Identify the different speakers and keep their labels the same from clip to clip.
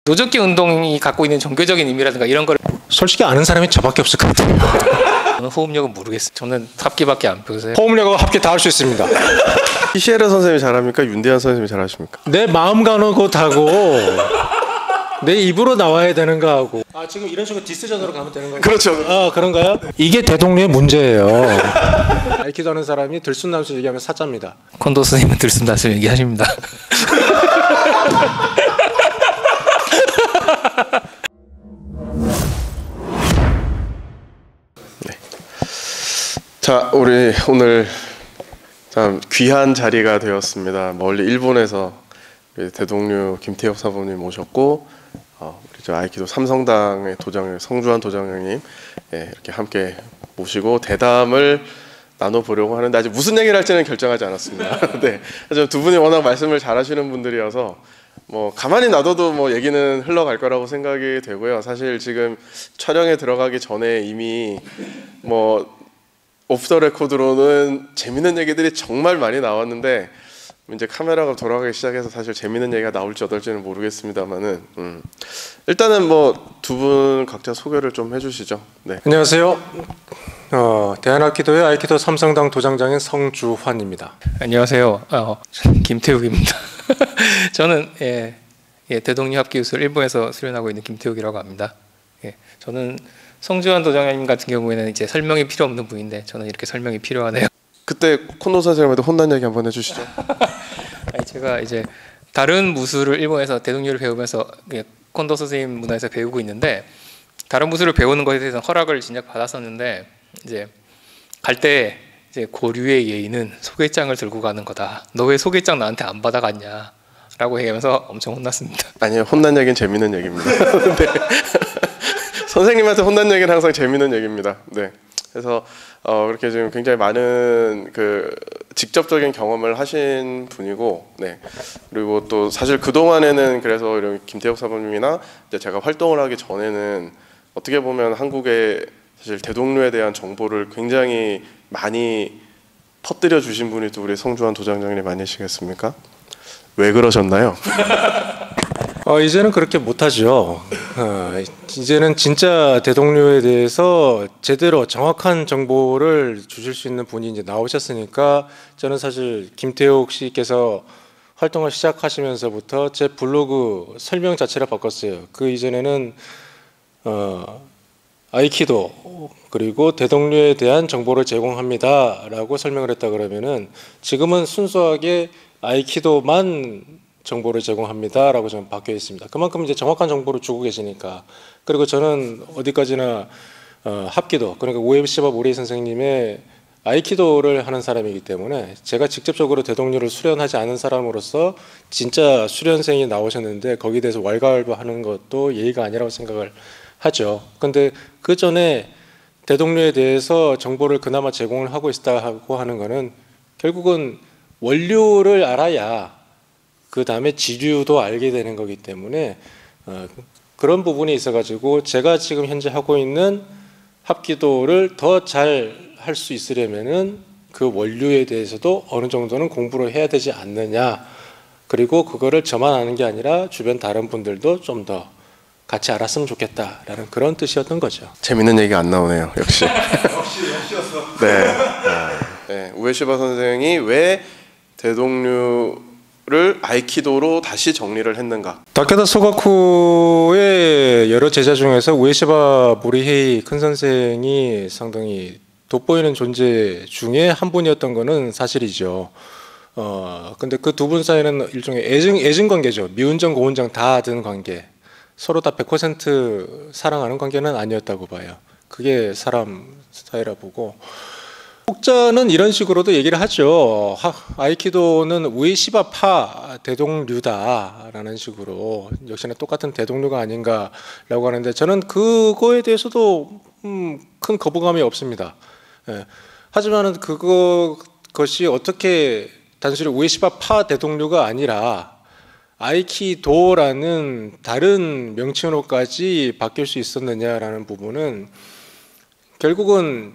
Speaker 1: 노적기 운동이 갖고 있는 종교적인 의미라든가 이런 걸
Speaker 2: 솔직히 아는 사람이 저밖에 없을 것 같아요.
Speaker 1: 저는 호흡력은 모르겠어요. 저는 합기밖에 안 배우세요.
Speaker 2: 호흡력은 합기 다 할 수 있습니다.
Speaker 3: 이시에르 선생님이 잘합니까? 윤대한 선생님이 잘하십니까?
Speaker 2: 내 마음 가는 곳하고 내 입으로 나와야 되는 거하고. 아 지금 이런 식으로 디스전으로 가면 되는 건가요?
Speaker 3: 그렇죠.
Speaker 2: 아 그런가요? 이게 대동류의 문제예요. 아이키도 하는 사람이 들숨날숨 얘기하면 사자입니다.
Speaker 1: 콘도 선생님은 들숨날숨 얘기하십니다.
Speaker 3: 네. 자, 우리 오늘 참 귀한 자리가 되었습니다. 멀리 일본에서 대동류 김태혁 사부님 모셨고 우리 저 아이키도 삼성당의 도장 성주환 도장님 이렇게 함께 모시고 대담을 나눠보려고 하는데 아직 무슨 얘기를 할지는 결정하지 않았습니다. 네, 두 분이 워낙 말씀을 잘하시는 분들이어서 뭐 가만히 놔둬도 뭐 얘기는 흘러갈 거라고 생각이 되고요. 사실 지금 촬영에 들어가기 전에 이미 뭐 오프 더 레코드로는 재밌는 얘기들이 정말 많이 나왔는데 이제 카메라가 돌아가기 시작해서 사실 재밌는 얘기가 나올지 어떨지는 모르겠습니다만은 일단은 뭐 두 분 각자 소개를 좀 해주시죠. 네.
Speaker 2: 안녕하세요. 대한아키도의 아이키도 삼성당 도장장인 성주환입니다.
Speaker 1: 안녕하세요. 김태욱입니다. 저는 대동류 합기우술 일본에서 수련하고 있는 김태욱이라고 합니다. 저는 성주환 도장님 같은 경우에는 이제 설명이 필요 없는 분인데 저는 이렇게 설명이 필요하네요.
Speaker 3: 그때 콘도 선생님한테 혼난 얘기 한번 해주시죠.
Speaker 1: 아니, 제가 이제 다른 무술을 일본에서 대동류를 배우면서 콘도 선생님 문화에서 배우고 있는데 다른 무술을 배우는 것에 대해서 허락을 진작 받았었는데 이제 갈 때 이제 고류의 예의는 소개장을 들고 가는 거다. 너 왜 소개장 나한테 안 받아갔냐? 라고 얘기하면서 엄청 혼났습니다.
Speaker 3: 아니요, 혼난 얘기는 재밌는 얘기입니다. 네. 선생님한테 혼난 얘기는 항상 재밌는 얘기입니다. 네. 그래서 그렇게 지금 굉장히 많은 그 직접적인 경험을 하신 분이고, 네. 그리고 또 사실 그 동안에는 그래서 이런 김태혁 사부님이나 이제 제가 활동을 하기 전에는 어떻게 보면 한국의 사실 대동류에 대한 정보를 굉장히 많이 퍼뜨려 주신 분이 또 우리 성주환 도장장님 아니시겠습니까? 왜 그러셨나요?
Speaker 2: 이제는 그렇게 못하죠. 이제는 진짜 대동류에 대해서 제대로 정확한 정보를 주실 수 있는 분이 이제 나오셨으니까 저는 사실 김태욱 씨께서 활동을 시작하시면서부터 제 블로그 설명 자체를 바꿨어요. 그 이전에는 아이키도 그리고 대동류에 대한 정보를 제공합니다라고 설명을 했다 그러면은 지금은 순수하게 아이키도만 정보를 제공합니다라고 좀 바뀌어 있습니다. 그만큼 이제 정확한 정보를 주고 계시니까. 그리고 저는 어디까지나 합기도 그러니까 우에시바 모리 선생님의 아이키도를 하는 사람이기 때문에 제가 직접적으로 대동류를 수련하지 않은 사람으로서 진짜 수련생이 나오셨는데 거기에 대해서 왈가왈부하는 것도 예의가 아니라고 생각을 하죠. 근데 그 전에 대동류에 대해서 정보를 그나마 제공을 하고 있다고 하는 거는 결국은 원료를 알아야 그 다음에 지류도 알게 되는 거기 때문에 그런 부분이 있어가지고 제가 지금 현재 하고 있는 합기도를 더 잘 할 수 있으려면은 그 원료에 대해서도 어느 정도는 공부를 해야 되지 않느냐. 그리고 그거를 저만 아는 게 아니라 주변 다른 분들도 좀 더 같이 알았으면 좋겠다라는 그런 뜻이었던 거죠.
Speaker 3: 재밌는 얘기가 안 나오네요. 역시.
Speaker 2: 역시였어.
Speaker 3: 네. 네. 우에시바 선생이 왜 대동류를 아이키도로 다시 정리를 했는가?
Speaker 2: 다케다 소가쿠의 여러 제자 중에서 우에시바 모리헤이 큰 선생이 상당히 돋보이는 존재 중에 한 분이었던 거는 사실이죠. 근데 그 두 분 사이는 일종의 애증 관계죠. 미운정 고운정 다 든 관계. 서로 다 100% 사랑하는 관계는 아니었다고 봐요. 그게 사람 사이라 보고. 혹자는 이런 식으로도 얘기를 하죠. 아이키도는 우에시바파 대동류다라는 식으로 역시나 똑같은 대동류가 아닌가라고 하는데 저는 그거에 대해서도 큰 거부감이 없습니다. 예. 하지만은 그것이 어떻게 단순히 우에시바파 대동류가 아니라 아이키도라는 다른 명칭으로까지 바뀔 수 있었느냐라는 부분은 결국은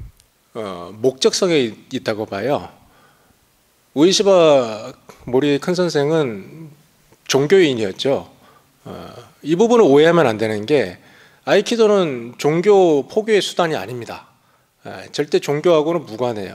Speaker 2: 목적성에 있다고 봐요. 우에시바 모리 큰 선생은 종교인이었죠. 이 부분을 오해하면 안 되는 게 아이키도는 종교 포교의 수단이 아닙니다. 절대 종교하고는 무관해요.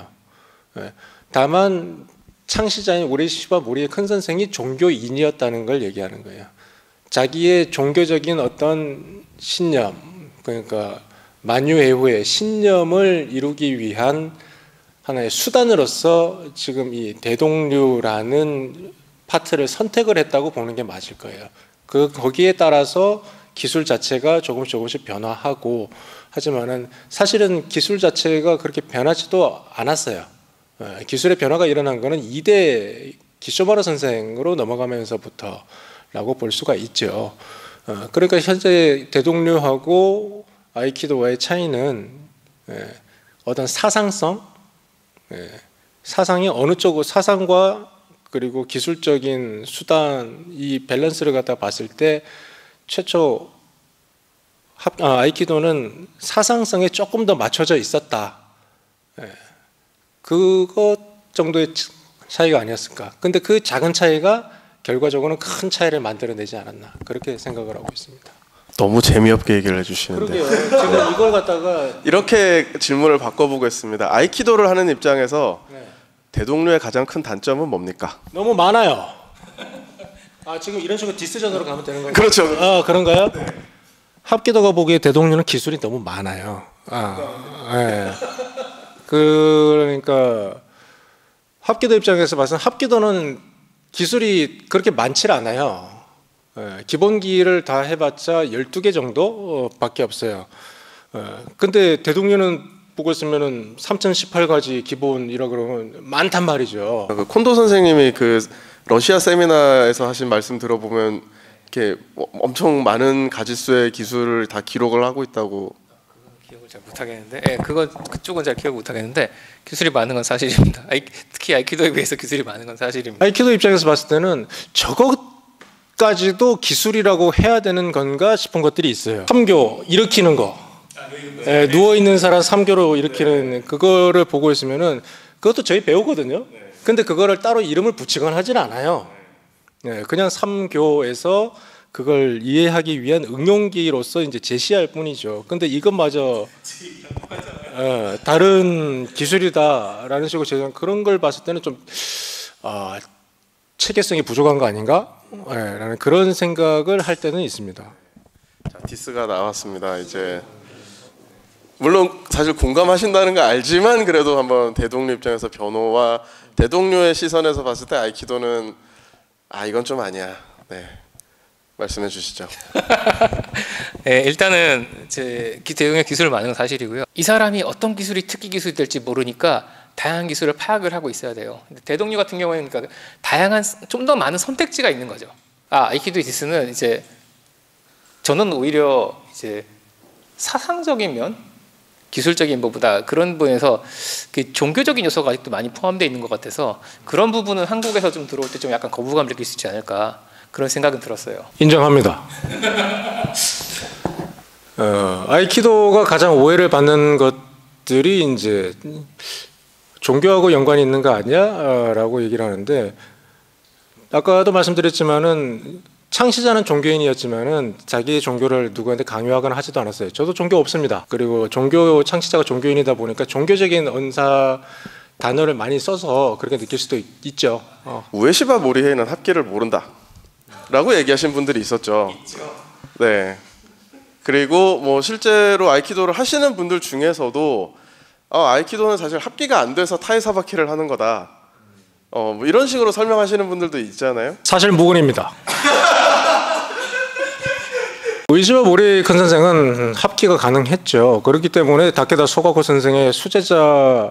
Speaker 2: 다만 창시자인 우에시바 모리의 큰 선생이 종교인이었다는 걸 얘기하는 거예요. 자기의 종교적인 어떤 신념, 그러니까 만유해후의 신념을 이루기 위한 하나의 수단으로서 지금 이 대동류라는 파트를 선택을 했다고 보는 게 맞을 거예요. 거기에 따라서 기술 자체가 조금씩 변화하고, 하지만은 사실은 기술 자체가 그렇게 변하지도 않았어요. 기술의 변화가 일어난 것은 2대 기쇼마루 선생으로 넘어가면서부터라고 볼 수가 있죠. 그러니까 현재 대동류하고 아이키도와의 차이는 어떤 사상성, 사상이 어느 쪽으로, 사상과 그리고 기술적인 수단, 이 밸런스를 갖다 봤을 때 최초 아이키도는 사상성에 조금 더 맞춰져 있었다. 그것 정도의 차이가 아니었을까. 근데 그 작은 차이가 결과적으로는 큰 차이를 만들어내지 않았나, 그렇게 생각을 하고 있습니다.
Speaker 3: 너무 재미없게 얘기를 해주시는데.
Speaker 2: 그러게요. 제가 이걸 갖다가
Speaker 3: 이렇게 질문을 바꿔보겠습니다. 아이키도를 하는 입장에서 대동류의 가장 큰 단점은 뭡니까?
Speaker 2: 너무 많아요. 지금 이런 식으로 디스전으로 가면 되는 건가요?
Speaker 3: 그렇죠.
Speaker 2: 그런가요? 합기도가 보기에 대동류는 기술이 너무 많아요. 네. 그러니까 합기도 입장에서 봐서 합기도는 기술이 그렇게 많지 않아요. 기본기를 다 해봤자 12개 정도밖에 없어요. 근데 대동류는 보고 있으면은 3018가지 기본이라 그러면 많단 말이죠.
Speaker 3: 그 콘도 선생님이 그 러시아 세미나에서 하신 말씀 들어보면 이렇게 엄청 많은 가지수의 기술을 다 기록을 하고 있다고.
Speaker 1: 기억을 잘 못하겠는데, 그쪽은 잘 기억 못하겠는데 기술이 많은 건 사실입니다. 특히 아이키도에 비해서 기술이 많은 건 사실입니다.
Speaker 2: 아이키도 입장에서 봤을 때는 저것까지도 기술이라고 해야 되는 건가 싶은 것들이 있어요. 삼교 일으키는 거, 누워 있는 사람 삼교로 일으키는 그거를 보고 있으면은 그것도 저희 배우거든요. 근데 그거를 따로 이름을 붙이거나 하진 않아요. 그냥 삼교에서 그걸 이해하기 위한 응용기로서 이제 제시할 뿐이죠. 근데 이것마저 다른 기술이다라는 식으로 제가 그런 걸 봤을 때는 좀 체계성이 부족한 거 아닌가? 라는 그런 생각을 할 때는 있습니다.
Speaker 3: 자, 디스가 나왔습니다. 이제 물론 사실 공감하신다는 거 알지만 그래도 한번 대동류 입장에서 변호와 대동류의 시선에서 봤을 때 아이키도는 이건 좀 아니야. 네. 말씀해 주시죠.
Speaker 1: 일단은 대동의 기술을 많은 건 사실이고요. 이 사람이 어떤 기술이 특기 기술이 될지 모르니까 다양한 기술을 파악을 하고 있어야 돼요. 대동류 같은 경우에는 그러니까 다양한, 좀 더 많은 선택지가 있는 거죠. 아이키도 디스는 이제 저는 오히려 이제 사상적인 면, 기술적인 부분보다 그런 부분에서 그 종교적인 요소가 아직도 많이 포함되어 있는 것 같아서 그런 부분은 한국에서 좀 들어올 때 좀 약간 거부감을 느낄 수 있지 않을까, 그런 생각은 들었어요.
Speaker 2: 인정합니다. 아이키도가 가장 오해를 받는 것들이 이제 종교하고 연관이 있는 거 아니야? 라고 얘기를 하는데, 아까도 말씀드렸지만은 창시자는 종교인이었지만은 자기의 종교를 누구한테 강요하거나 하지도 않았어요. 저도 종교 없습니다. 그리고 창시자가 종교인이다 보니까 종교적인 언사 단어를 많이 써서 그렇게 느낄 수도 있죠.
Speaker 3: 우에시바 모리헤이는 합기를 모른다 라고 얘기하신 분들이 있었죠. 네. 그리고 뭐 실제로 아이키도를 하시는 분들 중에서도 아이키도는 사실 합기가 안 돼서 타이사바키를 하는 거다, 뭐 이런 식으로 설명하시는 분들도 있잖아요.
Speaker 2: 사실 무근입니다. 우에시바 모리 큰 선생은 합기가 가능했죠. 그렇기 때문에 다케다 소가코 선생의 수제자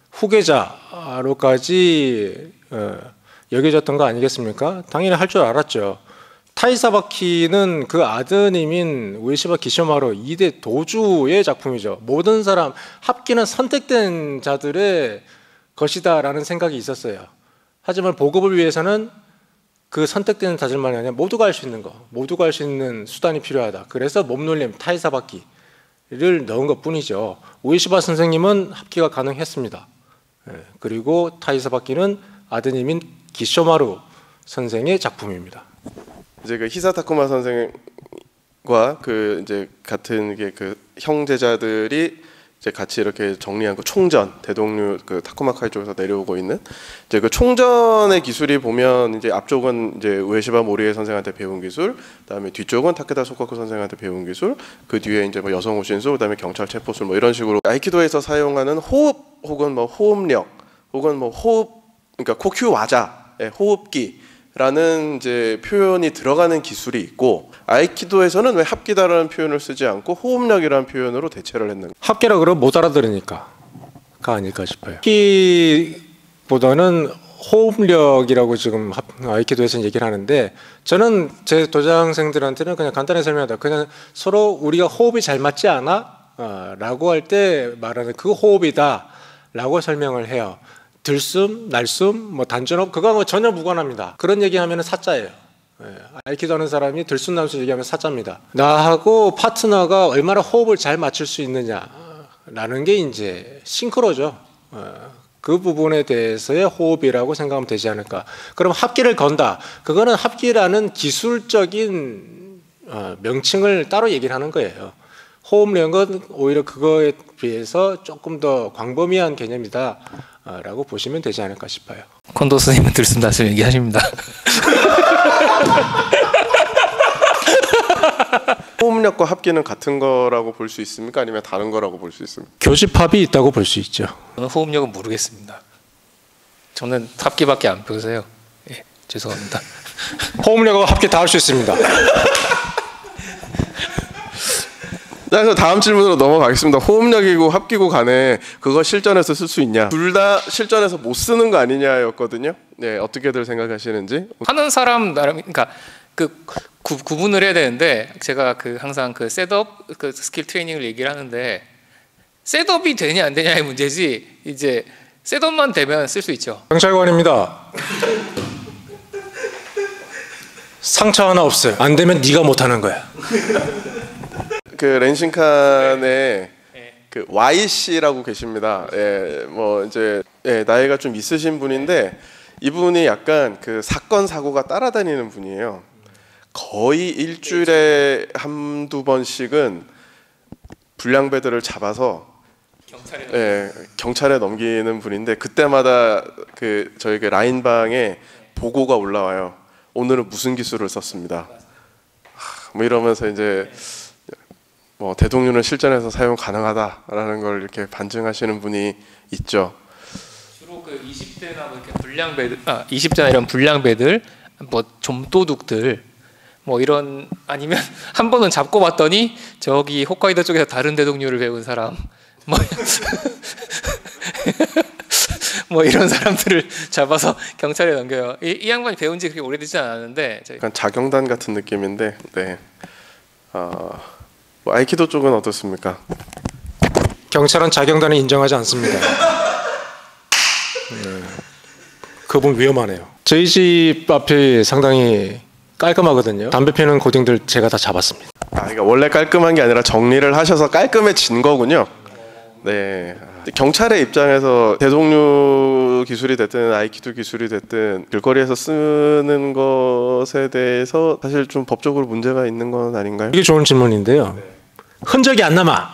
Speaker 2: 후계자로까지 여겨졌던 거 아니겠습니까? 당연히 할 줄 알았죠. 타이사바키는 그 아드님인 우에시바 기쇼마루 2대 도주의 작품이죠. 모든 사람, 합기는 선택된 자들의 것이다 라는 생각이 있었어요. 하지만 보급을 위해서는 그 선택된 자들만이 아니라 모두가 할 수 있는 거, 모두가 할 수 있는 수단이 필요하다. 그래서 몸놀림 타이사바키를 넣은 것 뿐이죠. 우에시바 선생님은 합기가 가능했습니다. 그리고 타이사바키는 아드님인 기쇼마루 선생의 작품입니다.
Speaker 3: 이제 그 히사 타쿠마 선생과 그 이제 같은 게 그 형제자들이 이제 같이 이렇게 정리한 그 총전 대동류 그 타쿠마카이 쪽에서 내려오고 있는 이제 그 총전의 기술이 보면 이제 앞쪽은 이제 우에시바 모리에 선생한테 배운 기술, 그다음에 뒤쪽은 타케다 소카쿠 선생한테 배운 기술, 그 뒤에 이제 뭐 여성 호신술, 그다음에 경찰 체포술 뭐 이런 식으로 아이키도에서 사용하는 호흡 혹은 뭐 호흡력 혹은 뭐 호흡 그러니까 코큐 와자 호흡기라는 이제 표현이 들어가는 기술이 있고 아이키도에서는 왜 합기다라는 표현을 쓰지 않고 호흡력이라는 표현으로 대체를 했는가?
Speaker 2: 합기라 그러면 못 알아들으니까가 아닐까 싶어요. 합기보다는 호흡력이라고 지금 아이키도에서는 얘기를 하는데 저는 제 도장생들한테는 그냥 간단히 설명하다. 그냥 서로 우리가 호흡이 잘 맞지 않아? 라고 할 때 말하는 그 호흡이다 라고 설명을 해요. 들숨, 날숨, 뭐 단전업 그거 뭐 전혀 무관합니다. 그런 얘기하면 사자예요. 아이키도 하는 사람이 들숨 날숨 얘기하면 사자입니다. 나하고 파트너가 얼마나 호흡을 잘 맞출 수 있느냐라는 게 이제 싱크로죠. 그 부분에 대해서의 호흡이라고 생각하면 되지 않을까. 그럼 합기를 건다. 그거는 합기라는 기술적인 명칭을 따로 얘기를 하는 거예요. 호흡력은 오히려 그거에 비해서 조금 더 광범위한 개념이다 라고 보시면 되지 않을까 싶어요.
Speaker 1: 콘도 선생님은 들숨 날숨 얘기하십니다.
Speaker 3: 호흡력과 합기는 같은 거라고 볼 수 있습니까? 아니면 다른 거라고 볼 수 있습니까?
Speaker 2: 교집합이 있다고 볼 수 있죠.
Speaker 1: 저는 호흡력은 모르겠습니다. 저는 합기밖에 안 배워서요. 예, 죄송합니다.
Speaker 2: 호흡력과 합기 다 할 수 있습니다.
Speaker 3: 자, 그래서 다음 질문으로 넘어가겠습니다. 호흡력이고 합기고 간에 그거 실전에서 쓸 수 있냐? 둘 다 실전에서 못 쓰는 거 아니냐였거든요. 네, 어떻게들 생각하시는지?
Speaker 1: 하는 사람 나름 그러니까 그 구분을 해야 되는데 제가 그 항상 그 셋업 그 스킬 트레이닝을 얘기를 하는데 셋업이 되냐 안 되냐의 문제지 이제 셋업만 되면 쓸 수 있죠.
Speaker 2: 경찰관입니다. 상처 하나 없어요. 안 되면 네가 못하는 거야.
Speaker 3: 그 렌신칸의 그 Y 씨라고 계십니다. 예, 뭐 이제 나이가 좀 있으신 분인데 이분이 약간 그 사건 사고가 따라다니는 분이에요. 거의 일주일에 한두 번씩은 불량배들을 잡아서 경찰에 넘기는 분인데 그때마다 그 저희 그 라인방에 보고가 올라와요. 오늘은 무슨 기술을 썼습니다. 뭐 이러면서 이제 뭐 대동류는 실전에서 사용 가능하다라는 걸 이렇게 반증하시는 분이 있죠.
Speaker 1: 주로 그 20대나 뭐 이렇게 불량배들, 20대나 이런 불량배들, 뭐 좀도둑들, 뭐 이런 아니면 한 번은 잡고 봤더니 저기 홋카이도 쪽에서 다른 대동류를 배운 사람, 뭐, 뭐 이런 사람들을 잡아서 경찰에 넘겨요. 이 양반이 배운 지 그렇게 오래되지 않았는데,
Speaker 3: 약간 자경단 같은 느낌인데, 네. 뭐 아이키도 쪽은 어떻습니까?
Speaker 2: 경찰은 자경단을 인정하지 않습니다. 그분 위험하네요. 저희 집 앞이 상당히 깔끔하거든요. 담배 피우는 고딩들 제가 다 잡았습니다.
Speaker 3: 그러니까 원래 깔끔한 게 아니라 정리를 하셔서 깔끔해진 거군요. 네. 경찰의 입장에서 대동류 기술이 됐든 아이키도 기술이 됐든 길거리에서 쓰는 것에 대해서 사실 좀 법적으로 문제가 있는 건 아닌가요?
Speaker 2: 이게 좋은 질문인데요. 흔적이 안 남아.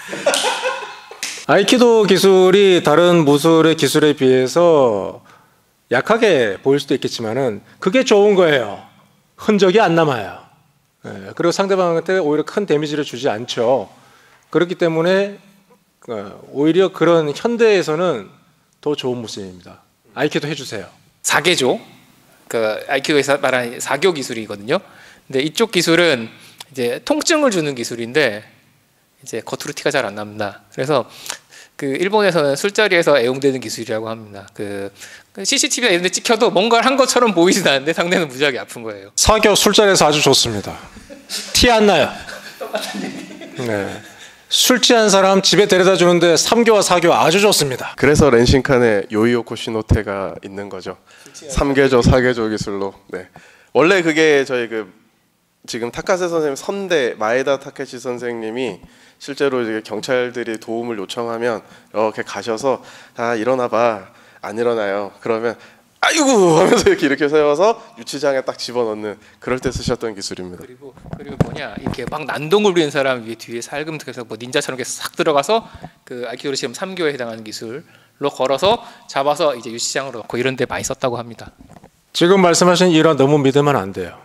Speaker 2: 아이키도 기술이 다른 무술의 기술에 비해서 약하게 보일 수도 있겠지만은 그게 좋은 거예요. 흔적이 안 남아요. 그리고 상대방한테 오히려 큰 데미지를 주지 않죠. 그렇기 때문에 오히려 그런 현대에서는 더 좋은 무술입니다. 아이키도 해주세요.
Speaker 1: 사계조, 그 아이키도에서 말하는 사교 기술이거든요. 근데 이쪽 기술은 이제 통증을 주는 기술인데 이제 겉으로 티가 잘 안 납니다. 그래서 그 일본에서는 술자리에서 애용되는 기술이라고 합니다. 그 CCTV나 이런 데 찍혀도 뭔가를 한 것처럼 보이진 않는데 상대는 무지하게 아픈 거예요.
Speaker 2: 사교 술자리에서 아주 좋습니다. 티 안 나요. 네. 술 취한 사람 집에 데려다 주는데 3교와 4교 아주 좋습니다.
Speaker 3: 그래서 렌신칸에 요이오코 시노테가 있는 거죠. 3개조, 4개조 기술로. 네. 원래 그게 저희 그 지금 타카세 선생님 선대 마에다 타케시 선생님이 실제로 이제 경찰들이 도움을 요청하면 이렇게 가셔서 일어나봐 안 일어나요. 그러면 아이고 하면서 이렇게 세워서 유치장에 딱 집어넣는 그럴 때 쓰셨던 기술입니다.
Speaker 1: 그리고 뭐냐 이렇게 막 난동을 부리는 사람 위에 뒤에 살금 해서 뭐 닌자처럼 이렇게 싹 들어가서 그 아이키도로 시험 3교에 해당하는 기술로 걸어서 잡아서 이제 유치장으로 넣고 이런 데 많이 썼다고 합니다.
Speaker 2: 지금 말씀하신 일화 너무 믿으면 안 돼요.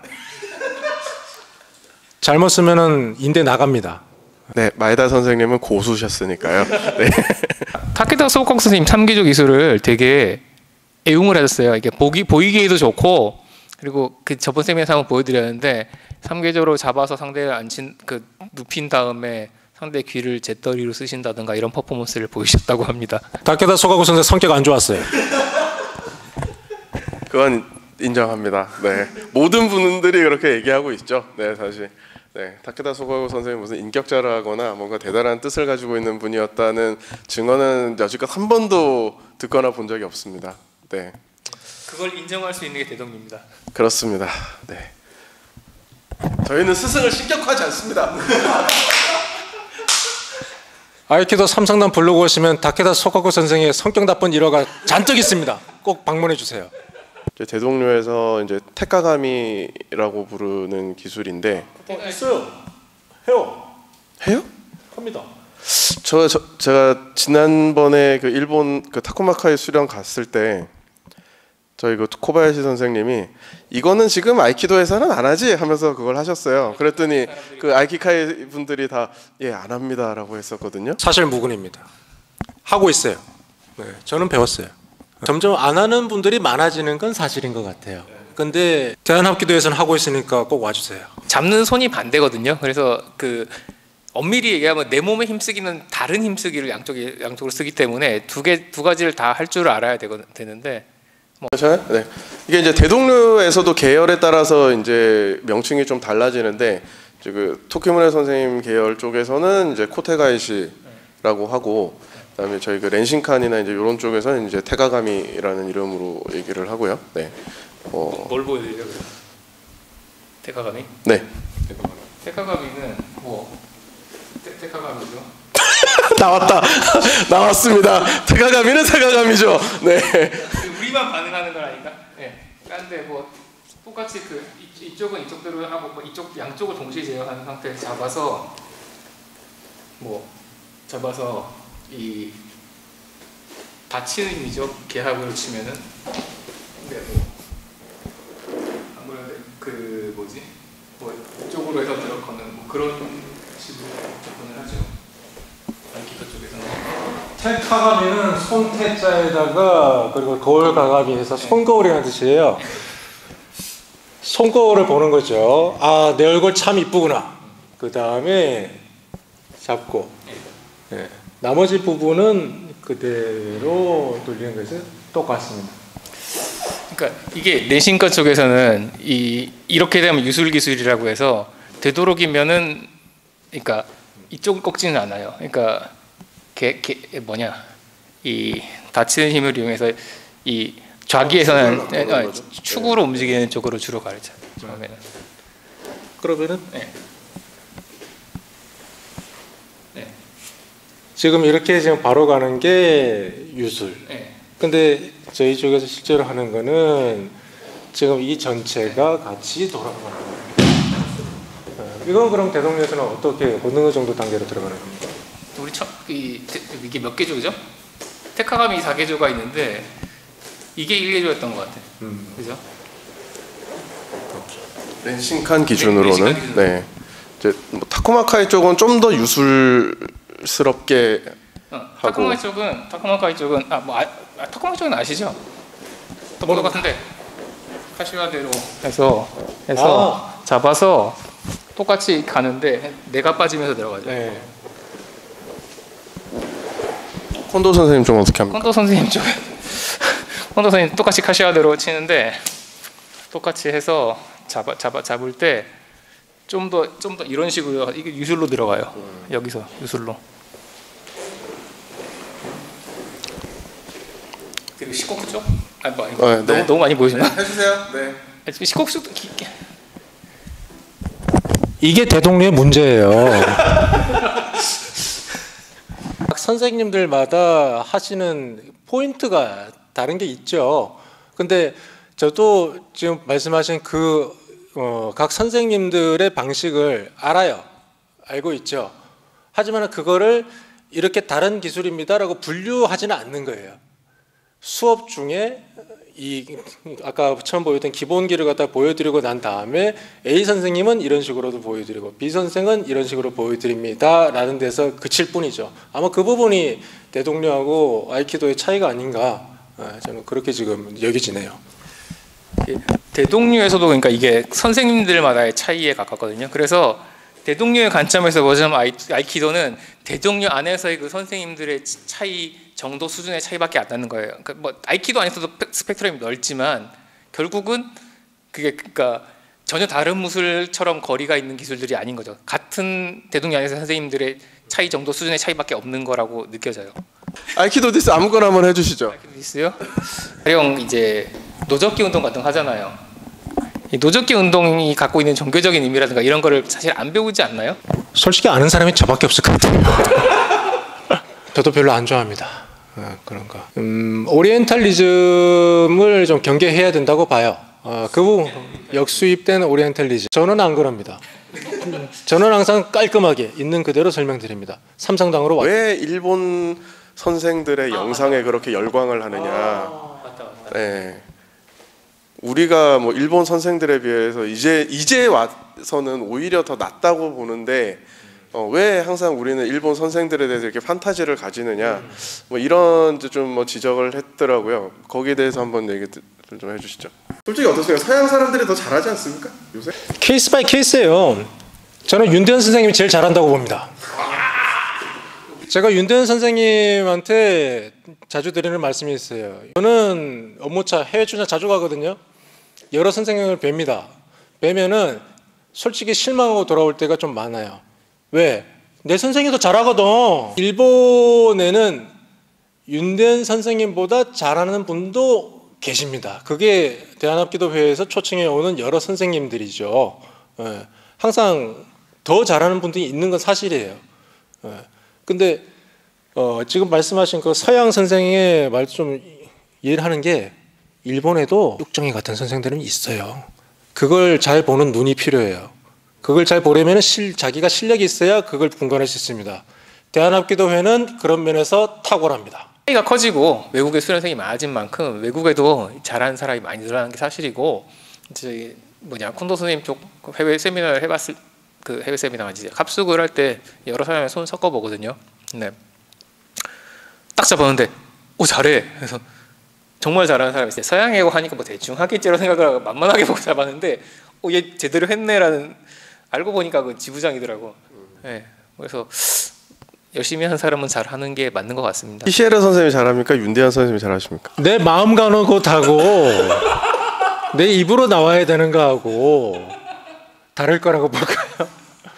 Speaker 2: 잘못 쓰면은 인대 나갑니다.
Speaker 3: 네, 마에다 선생님은 고수셨으니까요. 네.
Speaker 1: 타케다 소우콩 선생님 3기조 기술을 되게 애용을 하셨어요. 이게 보이기에도 좋고 그리고 그 저번 세미나에서 한번 보여드렸는데 3계조로 잡아서 상대를 눕힌 다음에 상대 귀를 재떨이로 쓰신다든가 이런 퍼포먼스를 보이셨다고 합니다.
Speaker 2: 다케다 소가구 선생 성격 안 좋았어요.
Speaker 3: 그건 인정합니다. 네, 모든 분들이 그렇게 얘기하고 있죠. 네, 사실. 네, 타케다 소가구 선생님 무슨 인격자라거나 뭔가 대단한 뜻을 가지고 있는 분이었다는 증언은 여지껏 한 번도 듣거나 본 적이 없습니다. 네,
Speaker 1: 그걸 인정할 수 있는 게 대동입니다.
Speaker 3: 그렇습니다. 네, 저희는 스승을 신격화하지 않습니다.
Speaker 2: 아이키도 삼성단 블로그 오시면 다케다 소가구 선생의 성격 나쁜 일화가 잔뜩 있습니다. 꼭 방문해 주세요.
Speaker 3: 대동료에서 이제 테카가미라고 부르는 기술인데
Speaker 2: 있어요. 해요.
Speaker 3: 해요?
Speaker 2: 합니다.
Speaker 3: 제가 지난번에 그 일본 그 타코마카이 수련 갔을 때 저희 그 코바야시 선생님이 이거는 지금 아이키도에서는 안 하지 하면서 그걸 하셨어요. 그랬더니 그 아이키카이 분들이 다 예, 안 합니다라고 했었거든요.
Speaker 2: 사실 무근입니다. 하고 있어요. 네, 저는 배웠어요. 점점 안 하는 분들이 많아지는 건 사실인 것 같아요. 근데 대한합기도에서는 하고 있으니까 꼭 와주세요.
Speaker 1: 잡는 손이 반대거든요. 그래서 그 엄밀히 얘기하면 내 몸에 힘쓰기는 다른 힘쓰기를 양쪽으로 쓰기 때문에 두 가지를 다 할 줄 알아야 되는데
Speaker 3: 그렇죠? 네. 이게 이제 대동료에서도 계열에 따라서 이제 명칭이 좀 달라지는데 그 토키무네 선생님 계열 쪽에서는 이제 코테가이시라고 하고 그다음에 저희 그 렌신칸이나 이제 이런 쪽에서는 이제 테가가미라는 이름으로 얘기를 하고요. 네.
Speaker 1: 뭘 보여드리려고요? 테카가미?
Speaker 3: 네.
Speaker 1: 테카가미는 뭐 테카가미죠.
Speaker 3: 나왔습니다. 테가가미는 테가가미죠. 네.
Speaker 1: 우리만 반응하는 건 아닌가? 네. 그런데 뭐 똑같이 그 이쪽은 이쪽대로 하고 뭐 이쪽 양쪽을 동시에 제어하는 상태에서 잡아서 이 닫히는 힘이죠. 개합으로 치면은. 근데 아무래도 그 이쪽으로 해서 들어가는 뭐 그런 식으로 접근을 하죠. 아이키도 쪽에서는.
Speaker 2: 테카가미는 손태자에다가 그리고 거울가가미 해서 손거울이라는 뜻이에요. 손거울을 보는 거죠. 아, 내 얼굴 참 이쁘구나. 그 다음에 잡고 네. 나머지 부분은 그대로 돌리는 것이 똑같습니다.
Speaker 1: 그러니까 이게 내신과 쪽에서는 이렇게 되면 유술 기술이라고 해서 되도록이면은 그러니까 이쪽을 꺾지는 않아요. 그러니까 이 닫히는 힘을 이용해서 이 좌기에서는 축으로 움직이는 쪽으로 주로 가르쳐. 처음에는.
Speaker 2: 그러면은
Speaker 1: 네. 네.
Speaker 2: 지금 이렇게 지금 바로 가는 게 유술.
Speaker 1: 네.
Speaker 2: 근데 저희 쪽에서 실제로 하는 거는 지금 이 전체가 같이 돌아가는 거예요. 이건 그럼 대동료에서는 어떻게 어느 정도 단계로 들어가는 겁니까?
Speaker 1: 우리 이게 몇 개조죠? 테카가미 4개조가 있는데 이게 1개조였던 것 같아. 그죠?
Speaker 3: 렌신칸 기준으로는
Speaker 1: 렌신칸 기준으로.
Speaker 3: 네. 이제 뭐 타코마카이 쪽은 좀 더 유술스럽게 하고
Speaker 1: 타코마카이 쪽은 타코마카이 쪽은 아시죠? 또 같은데 카시와대로 해서 잡아서 똑같이 가는데 내가 빠지면서 들어가죠.
Speaker 2: 네.
Speaker 3: 콘도 선생님 좀 어떻게 합니까?
Speaker 1: 콘도 선생님 똑같이 카시와대로 치는데 똑같이 해서 잡을 때 좀 더 이런 식으로 이게 유술로 들어가요. 여기서 유술로. 그리고 시코쿠 쪽?
Speaker 3: 네.
Speaker 1: 너무 많이 보이시나?
Speaker 3: 해주세요. 네.
Speaker 1: 시코쿠 쪽도 깊게.
Speaker 2: 이게 대동료의 문제예요. 선생님들마다 하시는 포인트가 다른 게 있죠. 근데 저도 지금 말씀하신 각 선생님들의 방식을 알고 있죠. 하지만 그거를 이렇게 다른 기술입니다라고 분류하지는 않는 거예요. 수업 중에 아까 처음 보였던 기본기를 갖다 보여드리고 난 다음에 A 선생님은 이런 식으로도 보여드리고 B 선생은 이런 식으로 보여드립니다 라는 데서 그칠 뿐이죠. 아마 그 부분이 대동료하고 아이키도의 차이가 아닌가, 저는 그렇게 지금 여겨지네요.
Speaker 1: 대동료에서도 그러니까 이게 선생님들마다의 차이에 가깝거든요. 그래서 대동료의 관점에서 보자면 아이키도는 대동료 안에서의 그 선생님들의 차이 정도 수준의 차이밖에 안 나는 거예요. 그러니까 뭐 아이키도 안에서도 스펙트럼이 넓지만 결국은 그게 그러니까 전혀 다른 무술처럼 거리가 있는 기술들이 아닌 거죠. 같은 대동료 안에서 선생님들의 차이 정도 수준의 차이밖에 없는 거라고 느껴져요.
Speaker 3: 아이키도 디스 아무거나 한번 해주시죠.
Speaker 1: 아이키도 디스요? 가령 이제 노적기 운동 같은 거 하잖아요. 이 노적기 운동이 갖고 있는 종교적인 의미라든가 이런 거를 사실 안 배우지 않나요?
Speaker 2: 솔직히 아는 사람이 저밖에 없을 것 같아요. 저도 별로 안 좋아합니다. 그런 거. 오리엔탈리즘을 좀 경계해야 된다고 봐요. 그 부분 역수입된 오리엔탈리즘. 저는 안 그럽니다. 저는 항상 깔끔하게 있는 그대로 설명드립니다. 삼성당으로
Speaker 3: 왜 일본 선생들의 영상에 그렇게 열광을 하느냐.
Speaker 1: 맞다.
Speaker 3: 네. 우리가 뭐 일본 선생들에 비해서 이제 와서는 오히려 더 낫다고 보는데 왜 항상 우리는 일본 선생들에 대해서 이렇게 판타지를 가지느냐, 뭐 이런 좀 뭐 지적을 했더라고요. 거기에 대해서 한번 얘기 좀 해주시죠. 솔직히 어떠세요? 서양 사람들이 더 잘하지 않습니까? 요새?
Speaker 2: 케이스 바이 케이스예요. 저는 윤대현 선생님이 제일 잘한다고 봅니다. 제가 윤대현 선생님한테 자주 드리는 말씀이 있어요. 저는 업무차 해외 출장 자주 가거든요. 여러 선생님을 뵙니다. 뵈면은 솔직히 실망하고 돌아올 때가 좀 많아요. 왜? 내 선생님이 더 잘하거든. 일본에는 윤대현 선생님보다 잘하는 분도 계십니다. 그게 대한합기도회에서 초청해 오는 여러 선생님들이죠. 항상 더 잘하는 분들이 있는 건 사실이에요. 근데 지금 말씀하신 그 서양 선생의 말 좀 이해를 하는 게, 일본에도 육정이 같은 선생들은 있어요. 그걸 잘 보는 눈이 필요해요. 그걸 잘 보려면 자기가 실력이 있어야 그걸 분간할 수 있습니다. 대한합기도회는 그런 면에서 탁월합니다.
Speaker 1: 차이가 커지고 외국의 수련생이 많아진 만큼 외국에도 잘하는 사람이 많이 늘어나는 게 사실이고, 이제 콘도 선생님 쪽 해외 세미나를 해봤을 그 해외 세미나 이제 합숙을 할 때 여러 사람이 손 섞어 보거든요. 네. 딱 잡았는데 오 잘해. 그래서 정말 잘하는 사람이 있어요. 서양애고 하니까 뭐 대충 하겠지라고 생각을 하고 만만하게 보고 잡았는데 얘 제대로 했네라는, 알고 보니까 그 지부장이더라고. 네. 그래서 열심히 하는 사람은 잘하는 게 맞는 것 같습니다.
Speaker 3: 히시에르 선생님이 잘합니까? 윤대현 선생님이 잘하십니까?
Speaker 2: 내 마음 가는 것하고 내 입으로 나와야 되는 거하고 다를 거라고 볼까요?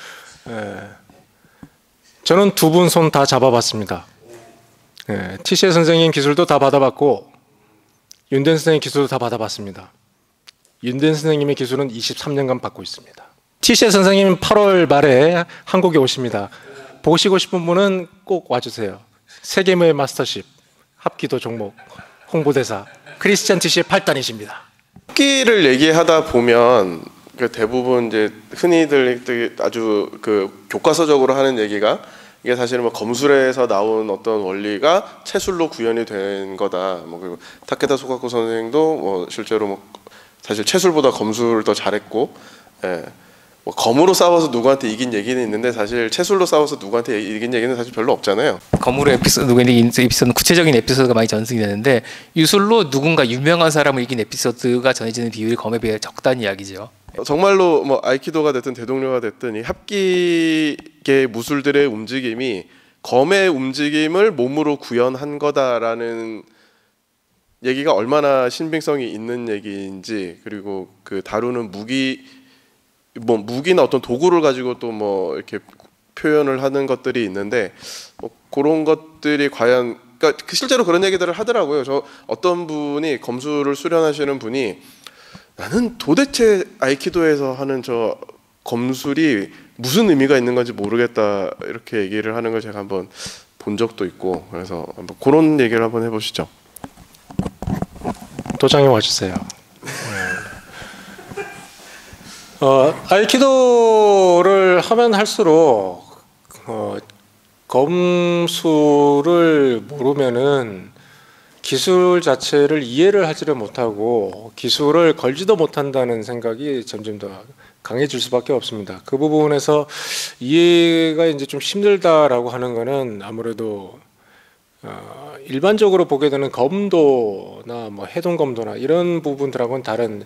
Speaker 2: 저는 두 분 손 다 잡아봤습니다. 티시에 선생님 기술도 다 받아봤고 윤대현 선생님 기술도 다 받아봤습니다. 윤대현 선생님의 기술은 23년간 받고 있습니다. 티시에 선생님은 8월 말에 한국에 오십니다. 보시고 싶은 분은 꼭 와주세요. 세계무예 마스터십 합기도 종목 홍보대사 크리스찬 티시의 8단이십니다.
Speaker 3: 합기를 얘기하다 보면 대부분 이제 흔히들 아주 그 교과서적으로 하는 얘기가, 이게 사실은 뭐 검술에서 나온 어떤 원리가 체술로 구현이 된 거다. 뭐 그리고 타케다 소가쿠 선생님도 뭐 실제로 뭐 사실 체술보다 검술을 더 잘했고, 뭐 검으로 싸워서 누구한테 이긴 얘기는 있는데 사실 체술로 싸워서 누구한테 이긴 얘기는 사실 별로 없잖아요.
Speaker 1: 검으로 누구에게 이긴 에피소드는 구체적인 에피소드가 많이 전승이 되는데, 유술로 누군가 유명한 사람을 이긴 에피소드가 전해지는 비율이 검에 비해 적다는 이야기죠.
Speaker 3: 정말로 뭐 아이키도가 됐든 대동료가 됐든 이 합기계 무술들의 움직임이 검의 움직임을 몸으로 구현한 거다라는 얘기가 얼마나 신빙성이 있는 얘기인지, 그리고 그 다루는 무기나 어떤 도구를 가지고 또 뭐 이렇게 표현을 하는 것들이 있는데, 뭐 그런 것들이 과연, 그러니까 실제로 그런 얘기들을 하더라고요. 저 어떤 분이 검술을 수련하시는 분이, 나는 도대체 아이키도에서 하는 저 검술이 무슨 의미가 있는 건지 모르겠다, 이렇게 얘기를 하는 걸 제가 한번 본 적도 있고, 그래서 한번 그런 얘기를 한번 해보시죠.
Speaker 2: 도장에 와주세요. 아이키도를 하면 할수록 검술을 모르면은 기술 자체를 이해를 하지를 못하고 기술을 걸지도 못한다는 생각이 점점 더 강해질 수밖에 없습니다. 그 부분에서 이해가 이제 좀 힘들다라고 하는 거는 아무래도 일반적으로 보게 되는 검도나 뭐 해동검도나 이런 부분들하고는 다른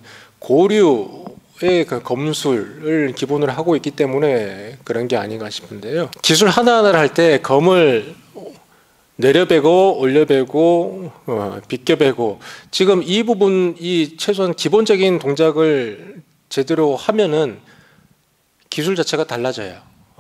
Speaker 2: 고류의 그 검술을 기본으로 하고 있기 때문에 그런 게 아닌가 싶은데요. 기술 하나하나를 할 때 검을 내려배고 올려배고 비껴배고 지금 이 부분 이 최소한 기본적인 동작을 제대로 하면은 기술 자체가 달라져요.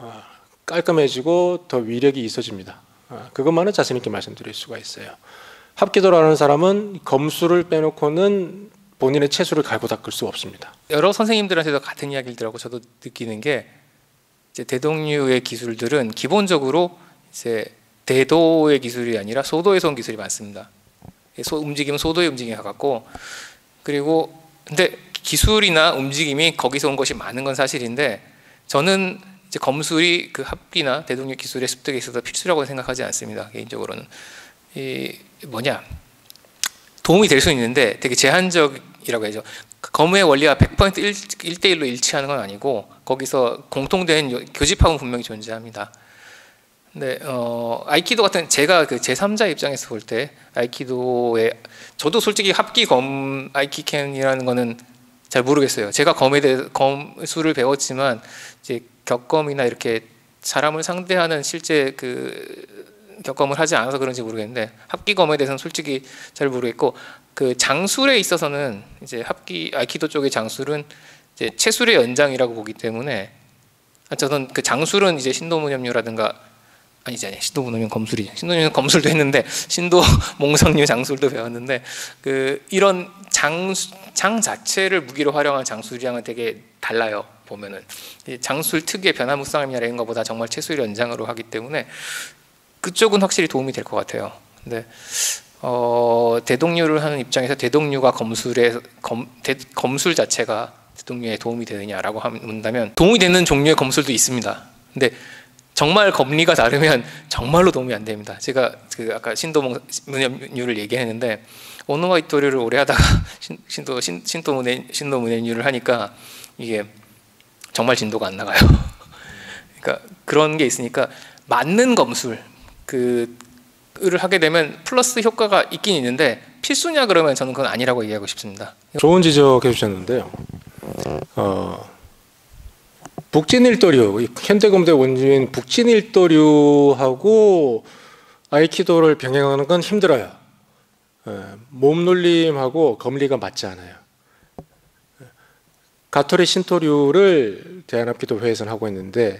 Speaker 2: 깔끔해지고 더 위력이 있어집니다. 그것만은 자신 있게 말씀드릴 수가 있어요. 합기도를 하는 사람은 검술을 빼놓고는 본인의 채술을 갈고 닦을 수 없습니다.
Speaker 1: 여러 선생님들한테도 같은 이야기를 들었고 저도 느끼는 게 이제 대동류의 기술들은 기본적으로 이제 대도의 기술이 아니라 소도에서 온 기술이 많습니다. 움직임은 소도의 움직임에 가깝고 그리고 근데 기술이나 움직임이 거기서 온 것이 많은 건 사실인데 저는 이제 검술이 그 합기나 대동류 기술의 습득에 있어서 필수라고 생각하지 않습니다. 개인적으로는 이 뭐냐 도움이 될 수 있는데 되게 제한적이라고 해야죠. 검의 원리가 100% 1대1로 일치하는 건 아니고 거기서 공통된 교집합은 분명히 존재합니다. 네, 아이키도 같은 제가 그 제3자 입장에서 볼 때 아이키도에 저도 솔직히 합기 검 아이키켄이라는 거는 잘 모르겠어요. 제가 검에 대해 검술을 배웠지만 이제 격검이나 이렇게 사람을 상대하는 실제 그 격검을 하지 않아서 그런지 모르겠는데 합기 검에 대해서는 솔직히 잘 모르겠고 그 장술에 있어서는 이제 합기 아이키도 쪽의 장술은 이제 채술의 연장이라고 보기 때문에 저는 그 장술은 이제 신도무념류라든가 아니지 신도무념 검술이죠. 신도무념 검술도 했는데 신도 몽성류 장술도 배웠는데 그 이런 장 자체를 무기로 활용한 장술이랑은 되게 달라요. 보면은 장술 특유의 변화무쌍함이나 이런 것보다 정말 채술 연장으로 하기 때문에 그쪽은 확실히 도움이 될 것 같아요. 근데 대동류를 하는 입장에서 대동류가 검술 자체가 대동류에 도움이 되느냐라고 한다면 도움이 되는 종류의 검술도 있습니다. 근데 정말 검리가 다르면 정말로 도움이 안 됩니다. 제가 그 아까 신도문념류를 얘기했는데 오노와 이토리를 오래 하다가 신도문념류를 하니까 이게 정말 진도가 안 나가요. 그러니까 그런 게 있으니까 맞는 검술 그를 하게 되면 플러스 효과가 있긴 있는데 필수냐 그러면 저는 그건 아니라고 얘기하고 싶습니다.
Speaker 2: 좋은 지적해 주셨는데요. 북진일도류, 현대검대 원주인 북진일도류하고 아이키도를 병행하는 건 힘들어요. 몸놀림하고 검리가 맞지 않아요. 가토리 신토류를 대한합기도회에서는 하고 있는데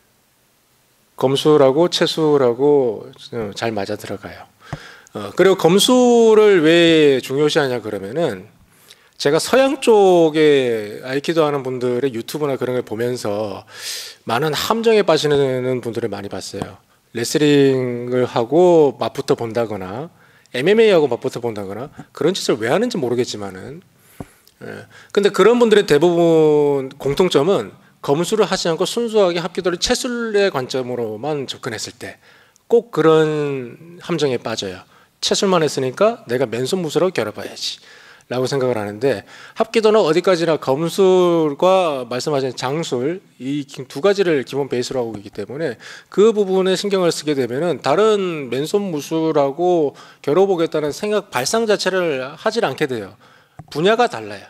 Speaker 2: 검술하고 채술하고 잘 맞아 들어가요. 그리고 검술을 왜 중요시하냐 그러면은 제가 서양 쪽에 아이키도 하는 분들의 유튜브나 그런 걸 보면서 많은 함정에 빠지는 분들을 많이 봤어요. 레슬링을 하고 맞붙어 본다거나 MMA하고 맞붙어 본다거나 그런 짓을 왜 하는지 모르겠지만은 근데 그런 분들의 대부분 공통점은 검술을 하지 않고 순수하게 합기도를 채술의 관점으로만 접근했을 때 꼭 그런 함정에 빠져요. 채술만 했으니까 내가 맨손무술하고 겨뤄봐야지 라고 생각을 하는데 합기도는 어디까지나 검술과 말씀하신 장술 이 두 가지를 기본 베이스로 하고 있기 때문에 그 부분에 신경을 쓰게 되면은 다른 맨손무술하고 겨뤄보겠다는 생각 발상 자체를 하질 않게 돼요. 분야가 달라요.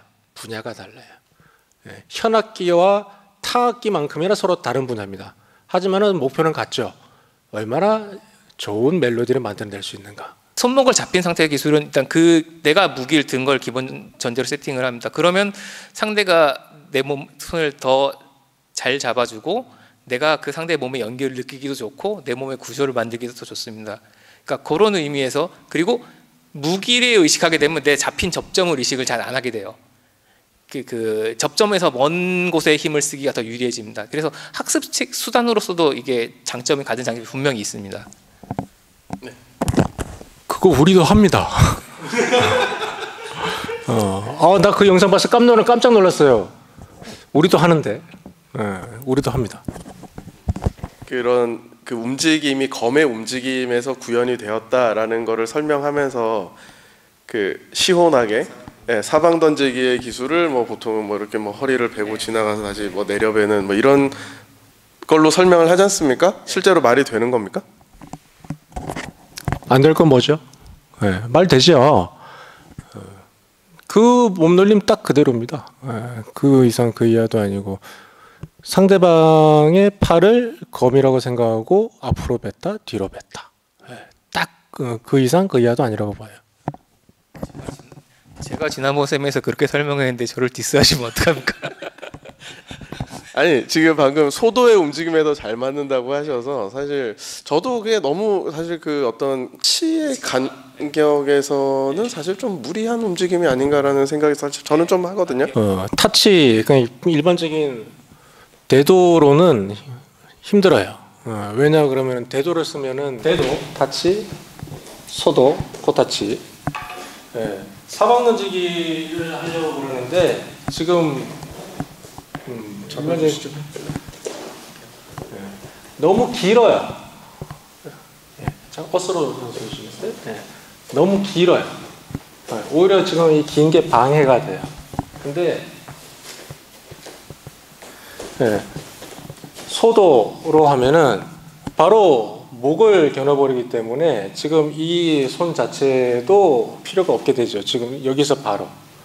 Speaker 2: 현악기와 타악기만큼이나 서로 다른 분야입니다. 하지만은 목표는 같죠. 얼마나 좋은 멜로디를 만들어낼 수 있는가.
Speaker 1: 손목을 잡힌 상태의 기술은 일단 그 내가 무기를 든 걸 기본 전제로 세팅을 합니다. 그러면 상대가 내 손을 더 잘 잡아주고 내가 그 상대의 몸의 연결을 느끼기도 좋고 내 몸의 구조를 만들기도 더 좋습니다. 그러니까 그런 의미에서 그리고 무기를 의식하게 되면 내 잡힌 접점을 의식을 잘 안 하게 돼요. 그 접점에서 먼 곳에 힘을 쓰기가 더 유리해집니다. 그래서 학습식 수단으로서도 이게 장점이 가진 장점이 분명히 있습니다.
Speaker 2: 네. 그거 우리도 합니다. 나 그 영상 봐서 깜짝 놀랐어요. 우리도 하는데, 우리도 합니다.
Speaker 3: 그런 그 움직임이 검의 움직임에서 구현이 되었다라는 거를 설명하면서 그 시원하게 사방 던지기의 기술을 뭐 보통은 뭐 이렇게 뭐 허리를 베고 지나가서 다시 뭐 내려베는 뭐 이런 걸로 설명을 하지 않습니까? 실제로 말이 되는 겁니까?
Speaker 2: 안 될 건 뭐죠? 말 되죠. 그 몸놀림 딱 그대로입니다. 그 이상 그 이하도 아니고 상대방의 팔을 검이라고 생각하고 앞으로 뱉다 뒤로 뱉다. 딱 그 이상 그 이하도 아니라고 봐요.
Speaker 1: 제가 지난번 쌤에서 그렇게 설명했는데 저를 디스하시면 어떡합니까?
Speaker 3: 아니 지금 방금 소도의 움직임에 더 잘 맞는다고 하셔서 사실 저도 그게 너무 사실 그 어떤 치의 간격에서는 사실 좀 무리한 움직임이 아닌가라는 생각이 사실 저는 좀 하거든요.
Speaker 2: 타치 그냥 일반적인 대도로는 힘들어요. 왜냐 그러면 대도를 쓰면은 대도, 타치, 소도, 코타치. 사방 던지기를 하려고 그러는데 지금 너무 길어요. 버스로 보시겠어요? 너무 길어요. 오히려 지금 이 긴 게 방해가 돼요. 근데 소도로 하면은 바로 목을 겨눠버리기 때문에 지금 이 손 자체도 필요가 없게 되죠. 지금 여기서 바로.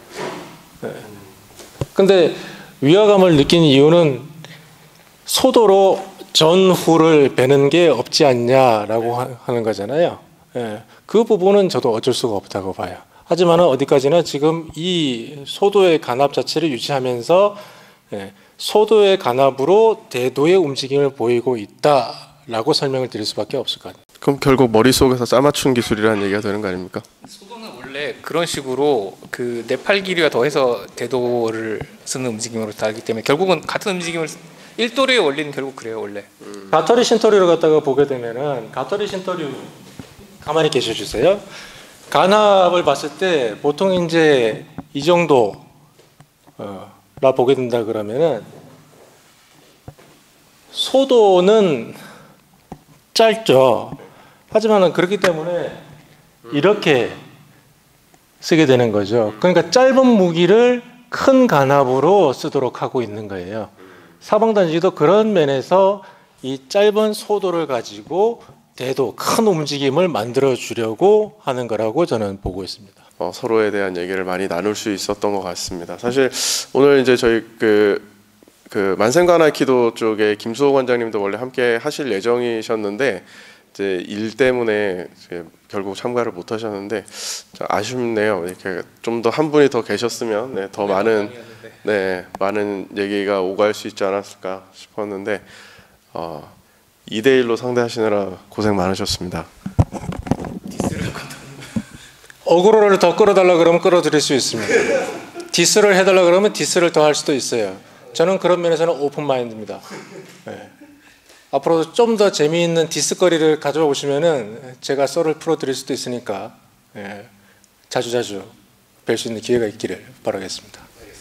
Speaker 2: 근데 위화감을 느낀 이유는 소도로 전후를 베는 게 없지 않냐라고 하는 거잖아요. 그 부분은 저도 어쩔 수가 없다고 봐요. 하지만 어디까지나 지금 이 소도의 간압 자체를 유지하면서 소도의 간압으로 대도의 움직임을 보이고 있다라고 설명을 드릴 수밖에 없을 것 같아요.
Speaker 3: 그럼 결국 머릿속에서 짜맞춘 기술이라는 얘기가 되는 거 아닙니까?
Speaker 1: 소도는 원래 그런 식으로 그 네팔 기류가 더해서 대도를 쓰는 움직임으로 다르기 때문에 결국은 같은 움직임을 일도리의 원리는 결국 그래요 원래.
Speaker 2: 가토리 신토리를 갖다가 보게 되면은 가토리 신토리 가만히 계셔 주세요. 간압을 봤을 때 보통 이제 이 정도 라 보게 된다 그러면은 소도는 짧죠. 하지만은 그렇기 때문에 이렇게 쓰게 되는 거죠. 그러니까 짧은 무기를 큰 간압으로 쓰도록 하고 있는 거예요. 사방단지도 그런 면에서 이 짧은 소도를 가지고 대도 큰 움직임을 만들어 주려고 하는 거라고 저는 보고 있습니다.
Speaker 3: 서로에 대한 얘기를 많이 나눌 수 있었던 것 같습니다. 사실 오늘 이제 저희 그 만생관 아이키도 쪽에 김수호 관장님도 원래 함께 하실 예정이셨는데 이제 일 때문에 이제 결국 참가를 못 하셨는데 아쉽네요. 이렇게 좀 더 한 분이 더 계셨으면 더 많은 많은 얘기가 오갈 수 있지 않았을까 싶었는데 2대1로 상대하시느라 고생 많으셨습니다.
Speaker 2: 어그로를 더 끌어달라 그러면 끌어드릴 수 있습니다. 디스를 해달라 그러면 디스를 더 할 수도 있어요. 저는 그런 면에서는 오픈 마인드입니다. 앞으로도 좀 더 재미있는 디스거리를 가져와 오시면은 제가 썰을 풀어드릴 수도 있으니까 자주자주 뵐 수 있는 기회가 있기를 바라겠습니다.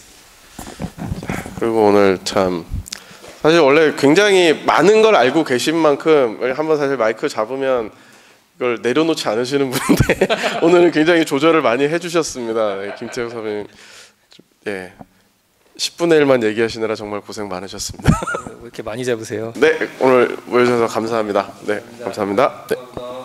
Speaker 3: 그리고 오늘 참 사실 원래 굉장히 많은 걸 알고 계신 만큼 한번 사실 마이크 잡으면 이걸 내려놓지 않으시는 분인데 오늘은 굉장히 조절을 많이 해주셨습니다. 김태형 선배님 10분의 1만 얘기하시느라 정말 고생 많으셨습니다.
Speaker 1: 왜 이렇게 많이 잡으세요?
Speaker 3: 네, 오늘 모여주셔서 감사합니다. 네, 감사합니다. 네.